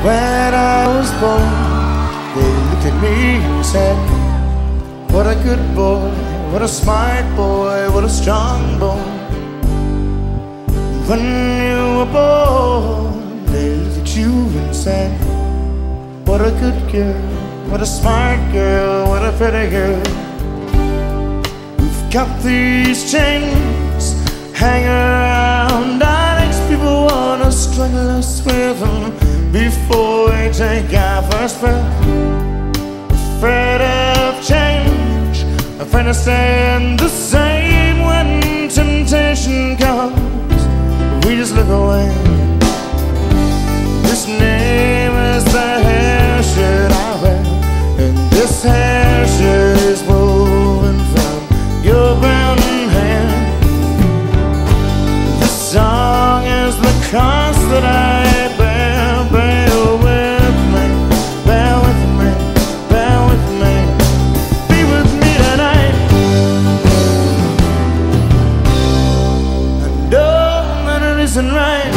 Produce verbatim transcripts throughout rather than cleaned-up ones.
When I was born, they looked at me and said, what a good boy, what a smart boy, what a strong boy. When you were born, they looked at you and said, what a good girl, what a smart girl, what a pretty girl. We've got these chains hanging around our necks. People wanna strangle us with them before we take our first breath. Afraid of change, afraid of staying the same. When temptation comes, we just look away. This name is the hair shirt I wear, and this hair shirt is woven from your brown hair. This song is the cross that I bear. Bear with me, bear with me, bear with me. Be with me tonight. I know that it isn't right.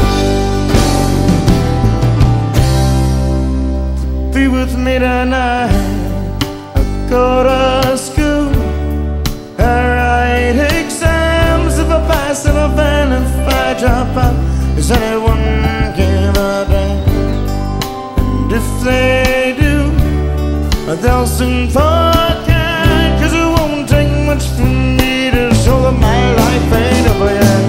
Be with me tonight. I go to school, I write exams. If I pass and I fail, if I drop out, does anyone give a damn? And if they do, they'll soon forget, 'cause it won't take much for me to show that my life ain't over yet.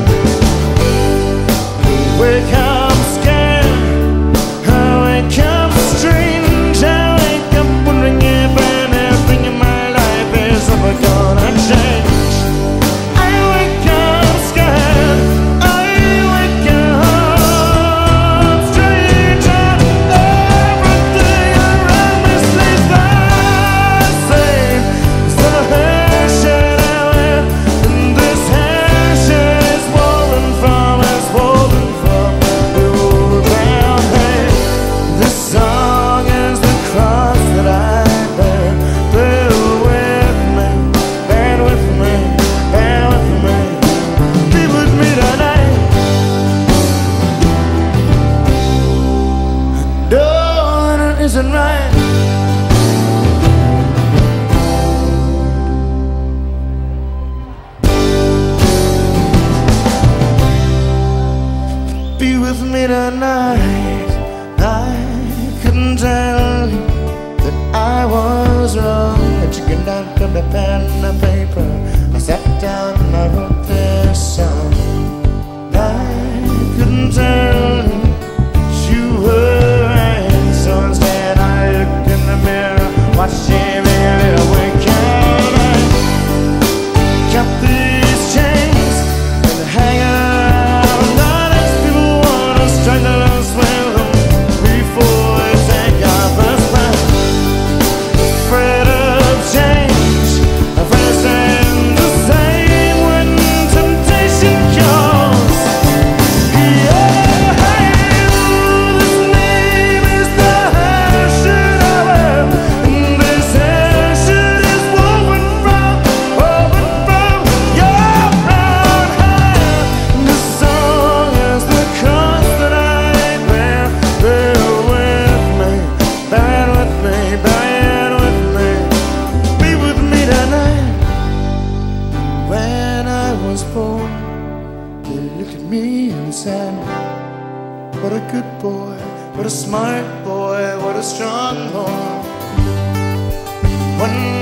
Wake up scared, I wake up strange, I wake up wondering if anything in my life is ever gonna change. I wake up scared, I wake up strange, and everything around me stays the same. It's the hair shirt I wear, and this hair shirt is woven from, is woven from your brown hair. This song is the cross that I bear. Bear with me, bear with me, bear with me. Be with me tonight. I know that it isn't right. Be with me tonight. I couldn't tell you that I was wrong. I took a knife, got a pen and a paper. I sat down and I wrote this song. I couldn't tell you that you were right. So instead I looked in the mirror, watched me a little wink and I got these chains and hang around our necks. People wanna strangle us with them before we take our first breath. Afraid of change, afraid of staying the same when temptation comes. Yeah, this name is the hair shirt I wear, and this hair shirt is woven from, woven from your brown hair. This song is the cross that I bear. Bear with me, bear with me, bear with me. Be with me tonight. When I was born, they looked at me and said, what a good boy, what a smart boy, what a strong boy. When